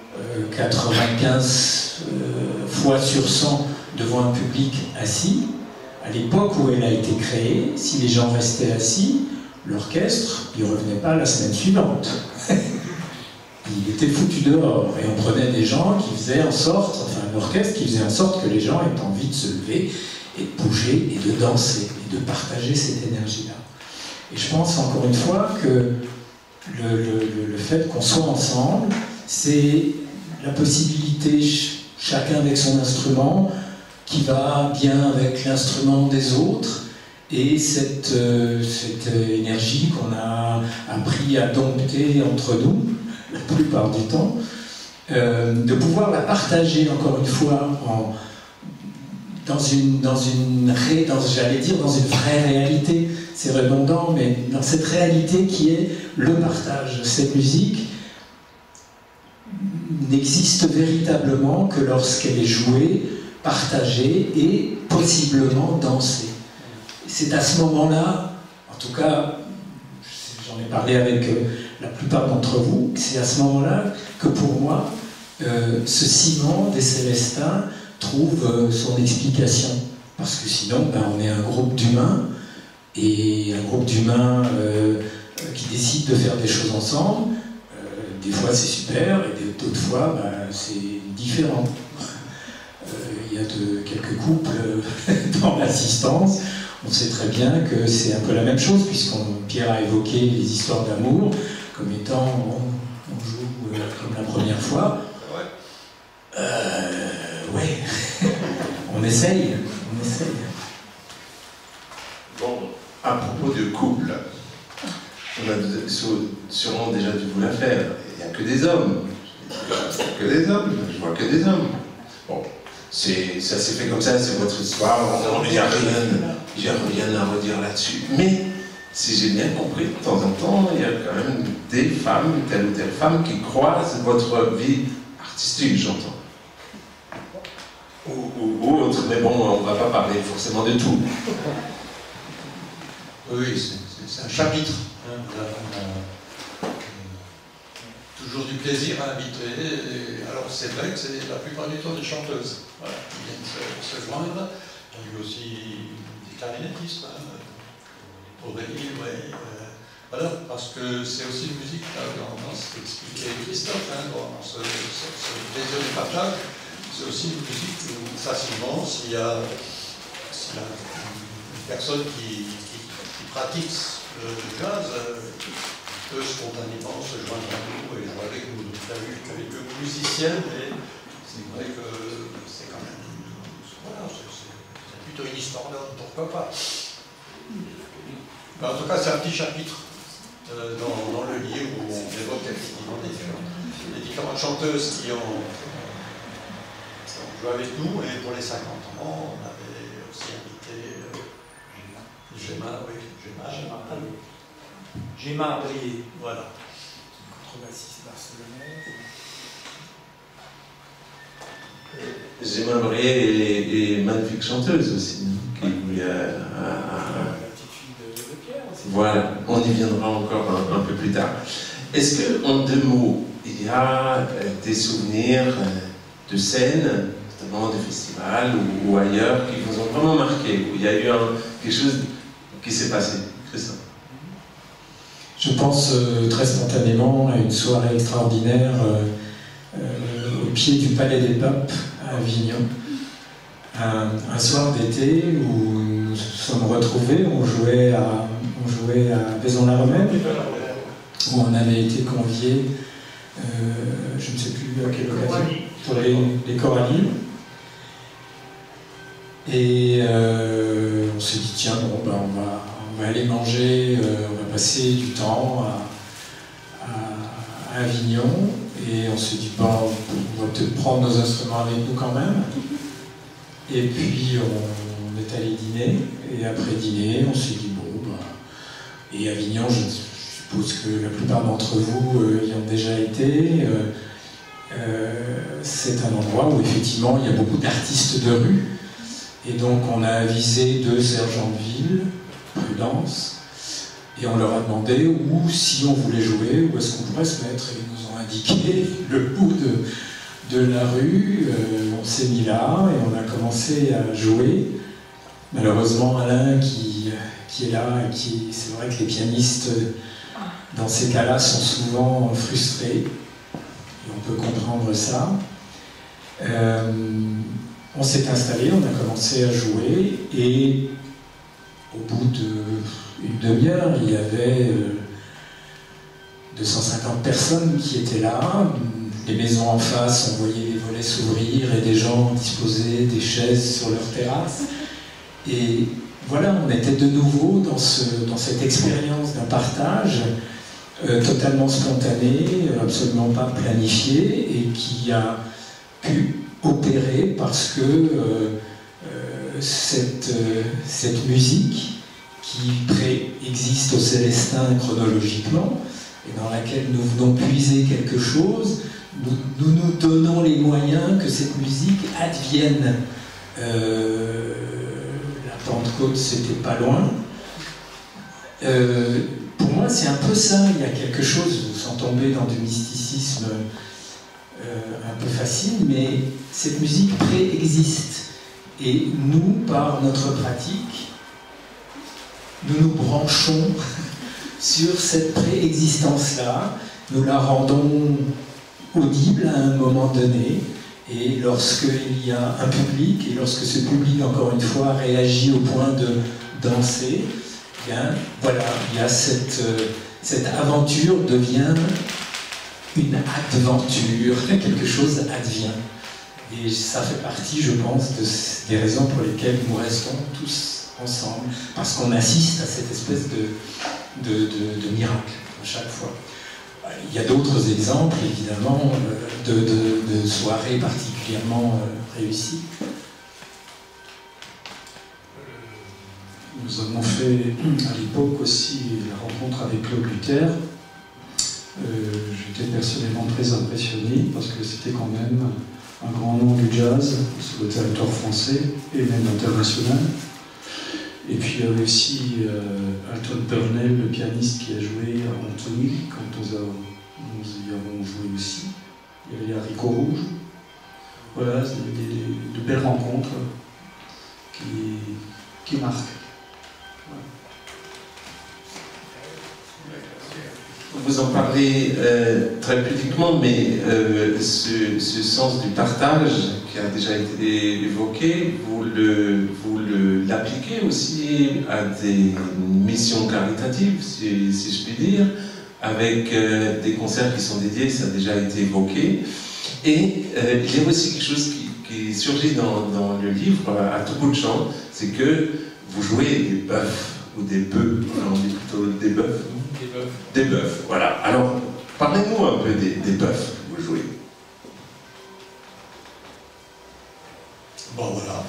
95 fois sur 100 devant un public assis, à l'époque où elle a été créée, si les gens restaient assis, l'orchestre, il ne revenait pas la semaine suivante. Il était foutu dehors, et on prenait des gens qui faisaient en sorte, enfin un orchestre qui faisait en sorte que les gens aient envie de se lever et de bouger et de danser et de partager cette énergie-là. Et je pense encore une fois que le fait qu'on soit ensemble, c'est la possibilité, chacun avec son instrument, qui va bien avec l'instrument des autres, et cette énergie qu'on a appris à dompter entre nous, la plupart du temps, de pouvoir la partager encore une fois j'allais dire dans une vraie réalité, c'est redondant, mais dans cette réalité qui est le partage. Cette musique n'existe véritablement que lorsqu'elle est jouée, partagée et possiblement dansée. C'est à ce moment-là, en tout cas, j'en ai parlé avec la plupart d'entre vous, c'est à ce moment-là que pour moi, ce ciment des Célestins trouve son explication. Parce que sinon, on est un groupe d'humains, et un groupe d'humains qui décide de faire des choses ensemble. Des fois c'est super, et d'autres fois c'est différent. Il y a quelques couples dans l'assistance. On sait très bien que c'est un peu la même chose, Pierre a évoqué les histoires d'amour comme étant on joue comme la première fois. Ouais, on essaye. Bon, à propos de couple, on a sûrement déjà dû vous la faire. Il y a que des hommes. Que des hommes, je vois que des hommes. Bon, ça s'est fait comme ça, c'est votre histoire, il n'y a rien à redire là-dessus. Mais, si j'ai bien compris, de temps en temps, il y a quand même des femmes, telle ou telle femme, qui croisent votre vie artistique, j'entends. Ou autre, mais bon, on ne va pas parler forcément de tout. Oui, c'est un chapitre. Hein. Toujours du plaisir à inviter. Et alors c'est vrai que c'est la plupart du temps des chanteuses, voilà, qui viennent se joindre. Il y a eu aussi des clarinettistes, hein. Aurélie, ouais. Voilà, parce que c'est aussi une musique, dans ce qu'expliquait Christophe, hein, dans ce plaisir du partage. C'est aussi une musique où facilement, s'il y a une personne qui pratique le jazz, peut spontanément se joindre à nous et jouer avec nous. Donc, il y a eu quelques musiciennes, mais c'est vrai que c'est quand même. Voilà, c'est plutôt une histoire d'homme, pourquoi pas. Mais en tout cas, c'est un petit chapitre dans le livre où on évoque effectivement les différentes chanteuses qui ont joué avec nous, et pour les 50 ans, on avait aussi invité Gemma Brier, voilà. Contrebassiste barcelonaise. Gemma Brier est magnifique chanteuse aussi. Qui, La petite fille de Pierre aussi. Voilà, on y viendra encore un peu plus tard. Est-ce que, en 2 mots, il y a des souvenirs de scènes, notamment de festivals ou ailleurs, qui vous ont vraiment marqué, où il y a eu quelque chose qui s'est passé? Christophe? Je pense très spontanément à une soirée extraordinaire au pied du Palais des Papes à Avignon. Un soir d'été où nous nous sommes retrouvés, on jouait à Vaison-la-Romaine, où on avait été conviés, je ne sais plus à quelle occasion, pour les Coralines. Et on s'est dit, tiens, bon, ben, on va aller manger, on va passer du temps à Avignon. Et on s'est dit, bon, on va peut-être prendre nos instruments avec nous quand même. Et puis on est allé dîner, et après dîner, on s'est dit, bon, ben, et Avignon, je suppose que la plupart d'entre vous y ont déjà été. C'est un endroit où effectivement il y a beaucoup d'artistes de rue. Et donc on a avisé 2 sergents de ville, Prudence, et on leur a demandé où, si on voulait jouer, où est-ce qu'on pourrait se mettre. Et ils nous ont indiqué le bout de la rue. On s'est mis là et on a commencé à jouer. Malheureusement, Alain qui est là, et c'est vrai que les pianistes dans ces cas-là sont souvent frustrés, et on peut comprendre ça. On s'est installé, on a commencé à jouer, et au bout d'une demi-heure, il y avait 250 personnes qui étaient là. Les maisons en face, on voyait les volets s'ouvrir et des gens disposaient des chaises sur leur terrasse. Et voilà, on était de nouveau dans cette expérience d'un partage totalement spontané, absolument pas planifié, et qui a pu opérer parce que cette musique qui préexiste au Célestin chronologiquement, et dans laquelle nous venons puiser quelque chose, nous donnons les moyens que cette musique advienne. La Pentecôte, c'était pas loin. Pour moi, c'est un peu ça. Il y a quelque chose, sans tomber dans du mysticisme un peu facile, mais cette musique préexiste. Et nous, par notre pratique, nous nous branchons sur cette préexistence-là, nous la rendons audible à un moment donné, et lorsqu'il y a un public, et lorsque ce public, encore une fois, réagit au point de danser, eh bien, voilà, il y a cette aventure devient une aventure, quelque chose advient. Et ça fait partie, je pense, des raisons pour lesquelles nous restons tous ensemble, parce qu'on assiste à cette espèce de miracle à chaque fois. Il y a d'autres exemples, évidemment, de soirées particulièrement réussies. Nous avons fait à l'époque aussi la rencontre avec Claude Luther. J'étais personnellement très impressionné parce que c'était quand même un grand nom du jazz sur le territoire français et même international. Et puis il y avait aussi Alton Purnell, le pianiste qui a joué à Antony, quand nous y avons joué aussi. Il y avait Haricot Rouge. Voilà, c'est de belles rencontres qui marquent. Vous en parlez très pudiquement, mais ce sens du partage qui a déjà été évoqué, vous l'appliquez aussi à des missions caritatives, si je puis dire, avec des concerts qui sont dédiés, ça a déjà été évoqué. Et il y a aussi quelque chose qui surgit dans le livre, à tout bout de champ, c'est que vous jouez des bœufs, ou des bœufs, on dit plutôt des bœufs. Des bœufs, voilà. Alors, parlez-nous un peu des bœufs que vous jouez. Bon, voilà.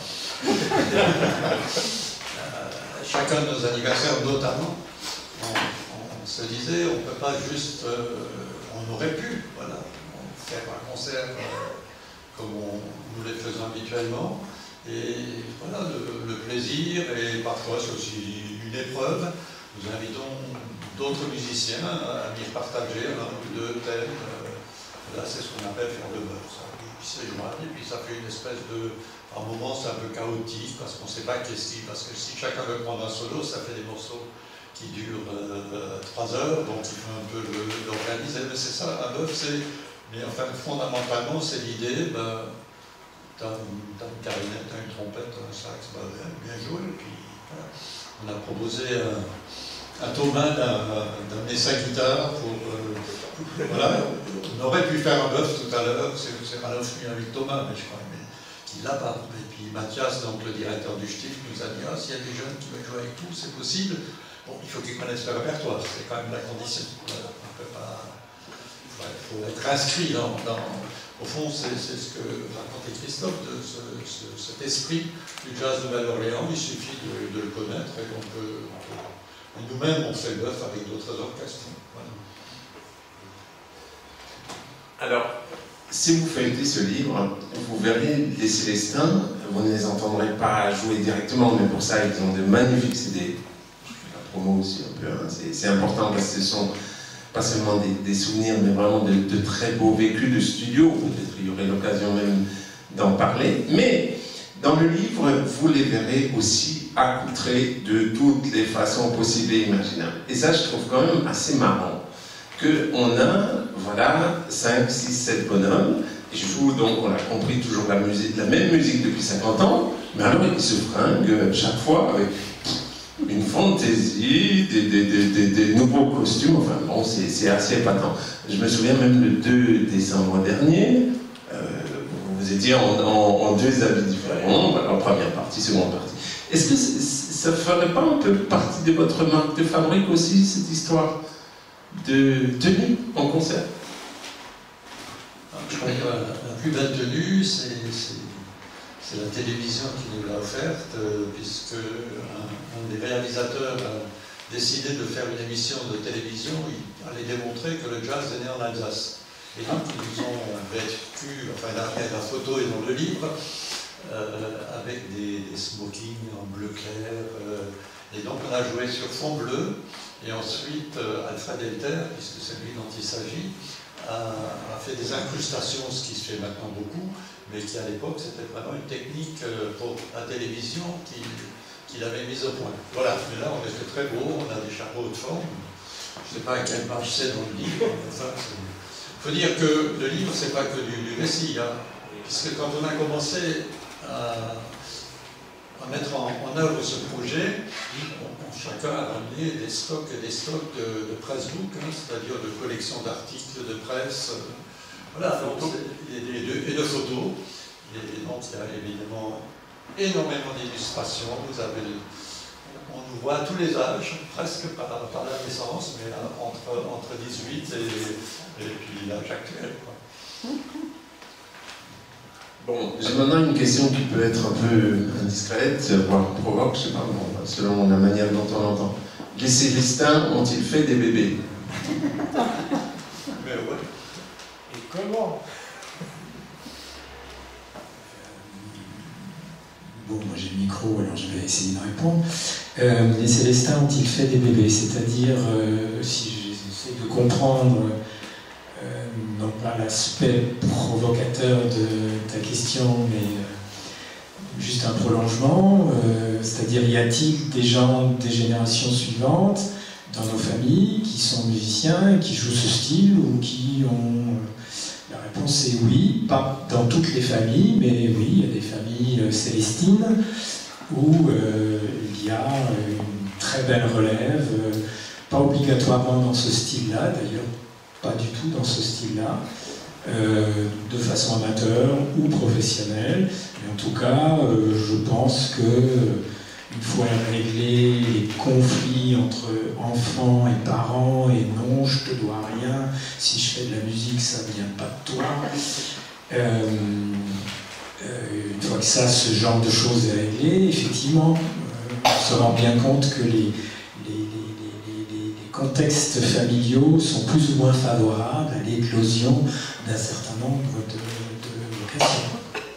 Chacun de nos anniversaires, notamment, on se disait, on ne peut pas juste... on aurait pu, voilà, faire un concert comme nous les faisons habituellement. Et voilà, le plaisir, et parfois c'est aussi une épreuve. Nous invitons d'autres musiciens à venir partager un ou deux thèmes. Là, c'est ce qu'on appelle faire le bœuf. Ça joint, et puis ça fait une espèce de... À un moment, c'est un peu chaotique, parce qu'on ne sait pas qu'est-ce qui... Parce que si chacun veut prendre un solo, ça fait des morceaux qui durent 3 heures, donc il faut un peu l'organiser. Mais c'est ça, un bœuf, c'est... Mais enfin, fondamentalement, c'est l'idée... T'as une clarinette, t'as une trompette, t'as un sax, bien joué. Et puis, voilà. On a proposé à Thomas d'amener sa guitare pour... voilà, on aurait pu faire un bœuf tout à l'heure, c'est Ralph qui avec Thomas, mais je crois qu'il l'a pas. Et puis Mathias, donc le directeur du Stift, nous a dit « Ah, s'il y a des jeunes qui veulent jouer avec nous, c'est possible. » Bon, il faut qu'ils connaissent le répertoire, c'est quand même la condition. Voilà, on peut pas... Il faut être inscrit dans... Au fond, c'est ce que racontait Christophe, de cet esprit du jazz de Nouvelle-Orléans. Il suffit de le connaître et on peut nous-mêmes, on fait le bœuf avec d'autres orchestres. Voilà. Alors, si vous feuilletez ce livre, vous verrez les Célestins, vous ne les entendrez pas jouer directement, mais pour ça, ils ont de magnifiques CD. Je fais la promo aussi un peu, hein. C'est important parce que ce sont pas seulement des souvenirs, mais vraiment de très beaux vécus de studio. Peut-être il y aurait l'occasion même d'en parler. Mais dans le livre, vous les verrez aussi accoutrés de toutes les façons possibles et imaginables. Et ça, je trouve quand même assez marrant qu'on a, voilà, 5, 6, 7 bonhommes. Ils jouent donc, on l'a compris, toujours la même musique depuis 50 ans. Mais alors, ils se fringuent chaque fois avec une fantaisie, des nouveaux costumes, enfin bon, c'est assez épatant. Je me souviens même le 2 décembre dernier, vous étiez en 2 habits différents, voilà, première partie, seconde partie. Est-ce que ça ne ferait pas un peu partie de votre marque de fabrique aussi, cette histoire de tenue en concert? Je crois que la plus belle tenue, c'est la télévision qui nous l'a offerte, puisque un des réalisateurs a décidé de faire une émission de télévision. Il allait démontrer que le jazz est né en Alsace. Et donc ils nous ont vécu, enfin la photo est dans le livre, avec des smokings en bleu clair. Et donc on a joué sur fond bleu. Et ensuite, Alfred Elter, puisque c'est lui dont il s'agit, a fait des incrustations, ce qui se fait maintenant beaucoup, mais qui à l'époque c'était vraiment une technique pour la télévision qu'il avait mise au point. Voilà, mais là on était très beau, on a des chapeaux de forme. Je ne sais pas à quelle page c'est dans le livre. Il faut dire que le livre, c'est pas que du récit, hein, puisque quand on a commencé à mettre en œuvre ce projet, chacun a ramené des stocks et des stocks de pressbook, hein, c'est-à-dire de collections d'articles de presse, voilà, donc, et de photos. Et donc il y a évidemment énormément d'illustrations. On nous voit à tous les âges, presque par la naissance, mais entre 18 et puis l'âge actuel, quoi. Bon, j'ai maintenant une question qui peut être un peu indiscrète, voire provoque, je sais pas, bon, selon la manière dont on l'entend. Les Célestins ont-ils fait des bébés? Mais ouais. Et comment? Bon, moi j'ai le micro, alors je vais essayer de répondre. Les Célestins ont-ils fait des bébés? C'est-à-dire, si j'essaie de comprendre, non pas l'aspect provocateur de ta question, mais juste un prolongement, c'est-à-dire y a-t-il des gens des générations suivantes dans nos familles qui sont musiciens et qui jouent ce style ou qui ont... La réponse est oui, pas dans toutes les familles, mais oui, il y a des familles célestines où il y a une très belle relève, pas obligatoirement dans ce style-là, d'ailleurs pas du tout dans ce style-là, de façon amateur ou professionnelle. Mais en tout cas, je pense qu'une fois réglés les conflits entre enfants et parents, et non, je te dois rien, si je fais de la musique, ça ne vient pas de toi. Une fois que ce genre de choses est réglé, effectivement, on se rend bien compte que les contextes familiaux sont plus ou moins favorables à l'éclosion d'un certain nombre de vocations.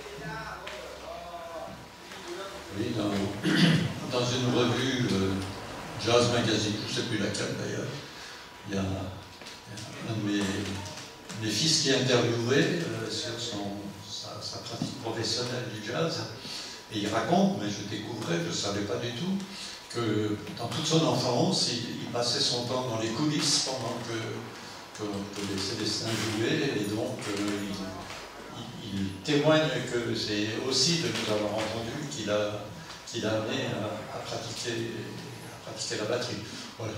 Oui, dans une revue Jazz Magazine, je ne sais plus laquelle d'ailleurs, il y a un de mes fils qui est interviewé sur sa pratique professionnelle du jazz, et il raconte, mais je découvrais, je ne savais pas du tout, que dans toute son enfance, il passait son temps dans les coulisses pendant que les Célestins jouaient, et donc il témoigne que c'est aussi de nous avoir entendu qu'il a amené à pratiquer la batterie. Voilà.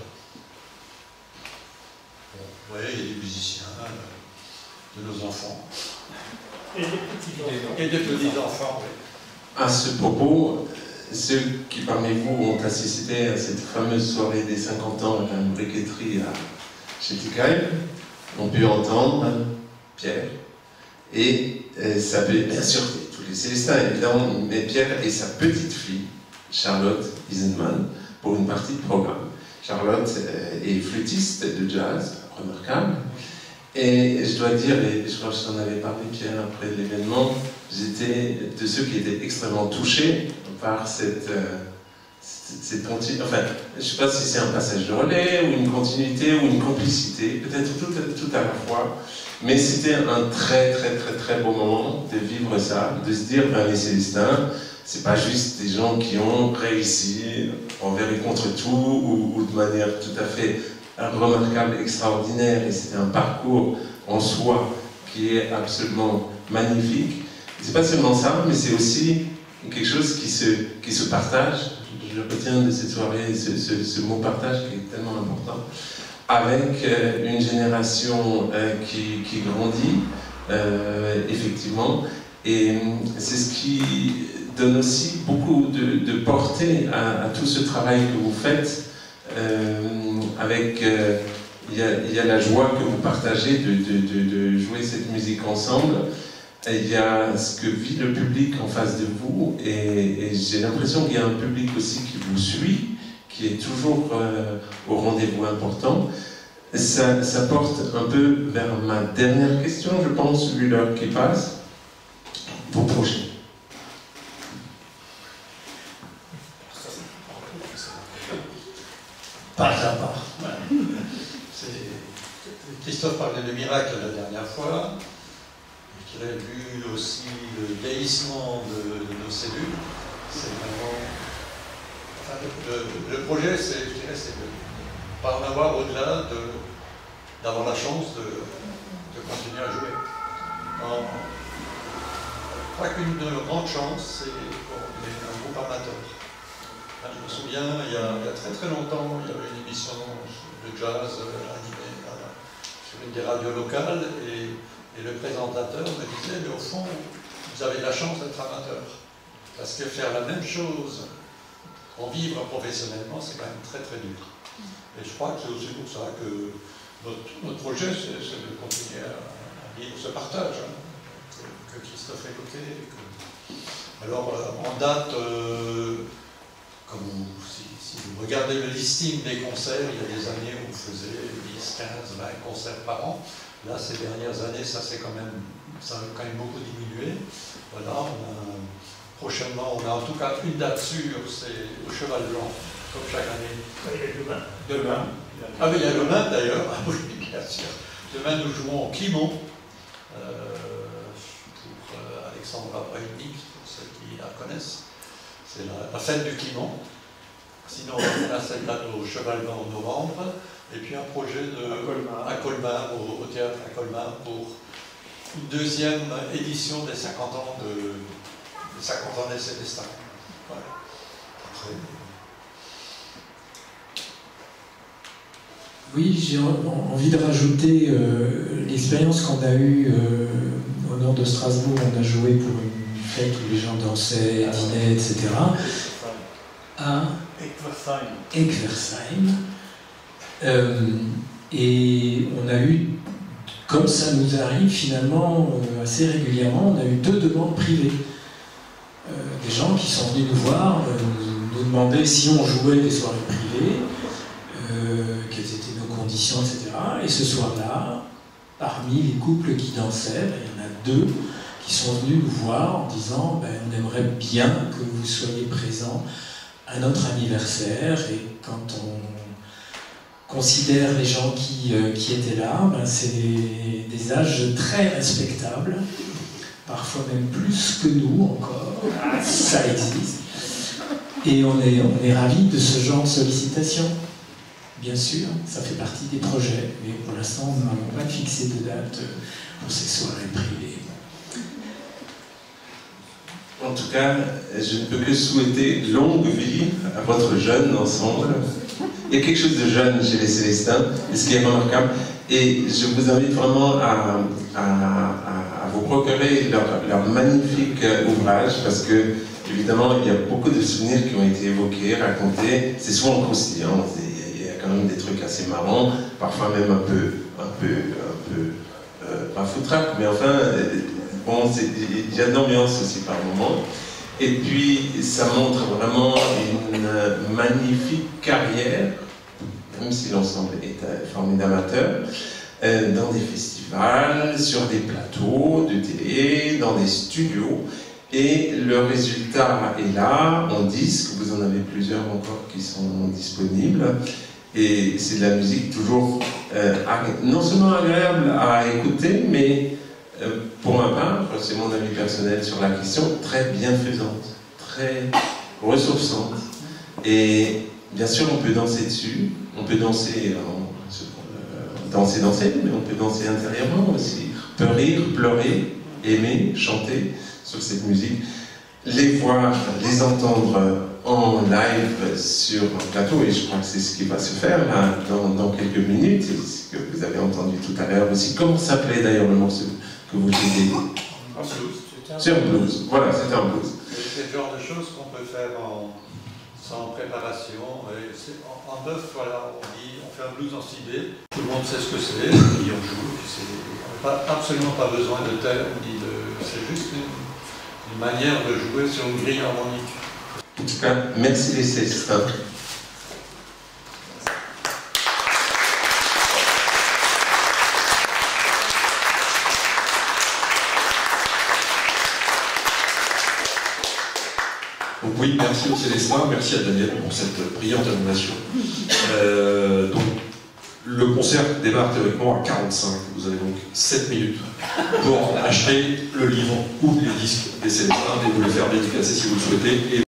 Bon, ouais, il y a des musiciens, de nos enfants. Et des petits-enfants. Et des petits-enfants, oui. À ce propos, ceux qui parmi vous ont assisté à cette fameuse soirée des 50 ans à la briqueterie chez Tikaï ont pu entendre Pierre et sa bien sûr tous les Célestins évidemment, mais Pierre et sa petite fille Charlotte Isenman pour une partie de programme. Charlotte est flûtiste de jazz, remarquable. Et je dois dire, et je crois que je t'en avais parlé, Pierre, après l'événement, j'étais de ceux qui étaient extrêmement touchés par cette continuité. Enfin, je ne sais pas si c'est un passage de relais, ou une continuité, ou une complicité, peut-être tout à la fois. Mais c'était un très, très, très, très beau moment de vivre ça, de se dire, ben, les Célestins, c'est pas juste des gens qui ont réussi envers et contre tout, ou de manière tout à fait remarquable, extraordinaire, et c'était un parcours en soi qui est absolument magnifique. C'est pas seulement ça, mais c'est aussi quelque chose qui se partage. Je retiens de cette soirée ce mot partage qui est tellement important, avec une génération qui grandit, effectivement, et c'est ce qui donne aussi beaucoup de portée à tout ce travail que vous faites. Avec il y a la joie que vous partagez de jouer cette musique ensemble, il y a ce que vit le public en face de vous, et j'ai l'impression qu'il y a un public aussi qui vous suit, qui est toujours au rendez-vous important. Ça porte un peu vers ma dernière question, je pense, vu l'heure qui passe. Vos projets. Pas à part. Voilà. Christophe parlait de miracle la dernière fois, qu'il a vu aussi le vieillissement de nos cellules. C'est vraiment. Enfin, le projet, c'est de ne pas en avoir au-delà d'avoir la chance de continuer à jouer. Je crois qu'une de nos grandes chances, c'est qu'on est un groupe amateur. Je me souviens, il y a très très longtemps, il y avait une émission de jazz animée sur une des radios locales, et le présentateur me disait, mais au fond, vous avez de la chance d'être amateur, parce que faire la même chose en vivre professionnellement, c'est quand même très très dur. Et je crois que c'est aussi pour ça que notre projet, c'est de continuer à vivre ce partage que Christophe évoquait. Alors, en date, si vous regardez le listing des concerts, il y a des années où on faisait 10, 15, 20 concerts par an. Là, ces dernières années, ça a quand même beaucoup diminué. Voilà, prochainement, on a en tout cas une date sûre, c'est au Cheval Blanc, comme chaque année. Demain. Ah oui, il y a demain d'ailleurs, oui, bien sûr. Demain, nous jouons au Climont, pour Alexandra Breitnik, pour ceux qui la connaissent. C'est la fête du Climont. Sinon, on a cette date au Cheval Blanc en novembre. Et puis un projet à Colmar, au théâtre à Colmar, pour une deuxième édition des 50 ans des Célestins. Voilà. Oui, j'ai envie de rajouter l'expérience qu'on a eue au nord de Strasbourg. On a joué pour une fête où les gens dansaient, dînaient, etc. À Eckersheim. Et on a eu, comme ça nous arrive finalement assez régulièrement, on a eu 2 demandes privées. Des gens qui sont venus nous voir, nous demandaient si on jouait des soirées privées, quelles étaient nos conditions, etc. Et ce soir-là, parmi les couples qui dansaient, il y en a 2 qui sont venus nous voir en disant on aimerait bien que vous soyez présents à notre anniversaire. Et quand on considère les gens qui étaient là, c'est des âges très respectables, parfois même plus que nous encore, ça existe. Et on est ravis de ce genre de sollicitation. Bien sûr, ça fait partie des projets, mais pour l'instant, nous n'avons pas fixé de date pour ces soirées privées. En tout cas, je ne peux que souhaiter longue vie à votre jeune ensemble. Il y a quelque chose de jeune chez les Célestins, et ce qui est remarquable. Et je vous invite vraiment à vous procurer leur magnifique ouvrage, parce que, évidemment, il y a beaucoup de souvenirs qui ont été évoqués, racontés. C'est souvent croustillant. Il y a quand même des trucs assez marrants, parfois même un peu pas foutraque, mais enfin, bon, il y a de l'ambiance aussi par moments. Et puis, ça montre vraiment une magnifique carrière, même si l'ensemble est formé d'amateurs, dans des festivals, sur des plateaux de télé, dans des studios. Et le résultat est là, en disque, vous en avez plusieurs encore qui sont disponibles. Et c'est de la musique toujours non seulement agréable à écouter, mais pour ma part, c'est mon avis personnel sur la question, très bienfaisante, très ressourçante. Et bien sûr, on peut danser dessus, on peut danser, mais on peut danser intérieurement aussi. On peut rire, pleurer, aimer, chanter sur cette musique. Les voir, les entendre en live sur un plateau, et je crois que c'est ce qui va se faire là, dans quelques minutes, ce que vous avez entendu tout à l'heure aussi. Comment s'appelait d'ailleurs le morceau que vous jouez? Un blues. C'est un blues, voilà, c'est un blues. C'est le genre de choses qu'on peut faire sans préparation. En bœuf, voilà, on fait un blues en 6D, tout le monde sait ce que c'est, et on joue. On n'a absolument pas besoin de termes, c'est juste une manière de jouer sur une grille harmonique. En tout cas, merci les Célestins. Oui, merci aux Célestins, merci à Daniel pour cette brillante animation. Donc, le concert démarre théoriquement à 45. Vous avez donc 7 minutes pour acheter le livre ou les disques des Célestins et vous les faire dédicacer si vous le souhaitez.